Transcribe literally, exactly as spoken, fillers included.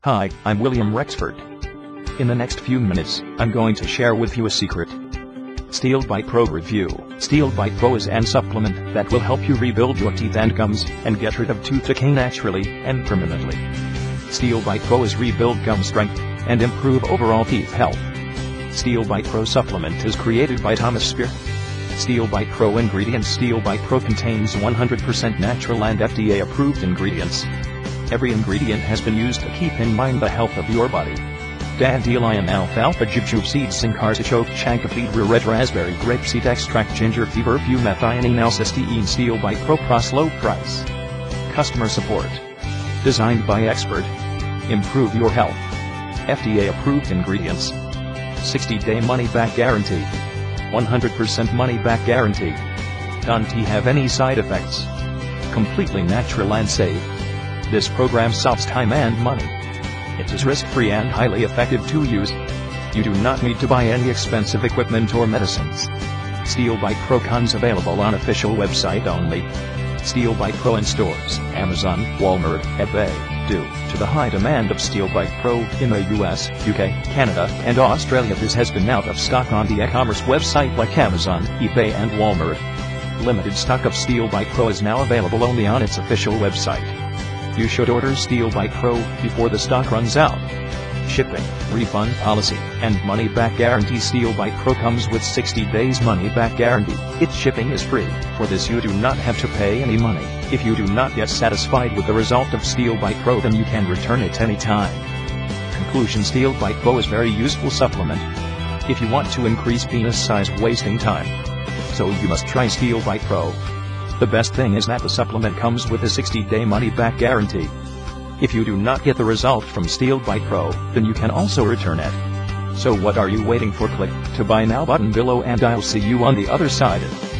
Hi, I'm William Rexford. In the next few minutes, I'm going to share with you a secret. SteelBite Pro Review. SteelBite Pro is an supplement that will help you rebuild your teeth and gums, and get rid of tooth decay naturally and permanently. SteelBite Pro is rebuild gum strength, and improve overall teeth health. SteelBite Pro supplement is created by Thomas Spear. SteelBite Pro ingredients. SteelBite Pro contains one hundred percent natural and F D A-approved ingredients. Every ingredient has been used to keep in mind the health of your body. Dandelion alfalfa jujube seeds, sin artichoke chancafedra red raspberry grapeseed extract ginger fever bumethionine L-cysteine. SteelBite Pro Plus low price. Customer support. Designed by expert. Improve your health. F D A-approved ingredients. sixty day money-back guarantee. one hundred percent money-back guarantee. Don't have any side effects. Completely natural and safe. This program saves time and money. It is risk-free and highly effective to use. You do not need to buy any expensive equipment or medicines. SteelBite Pro comes available on official website only. SteelBite Pro in stores, Amazon, Walmart, eBay. Due to the high demand of SteelBite Pro in the U S, U K, Canada, and Australia, this has been out of stock on the e-commerce website like Amazon, eBay and Walmart. Limited stock of SteelBite Pro is now available only on its official website. You should order SteelBite Pro before the stock runs out. Shipping, refund policy, and money-back guarantee. SteelBite Pro comes with sixty days money-back guarantee. Its shipping is free. For this you do not have to pay any money. If you do not get satisfied with the result of SteelBite Pro, then you can return it anytime. Conclusion: SteelBite Pro is very useful supplement. If you want to increase penis size, wasting time. So you must try SteelBite Pro. The best thing is that the supplement comes with a sixty day money-back guarantee. If you do not get the result from SteelBite Pro, then you can also return it. So what are you waiting for? Click to buy now button below and I'll see you on the other side.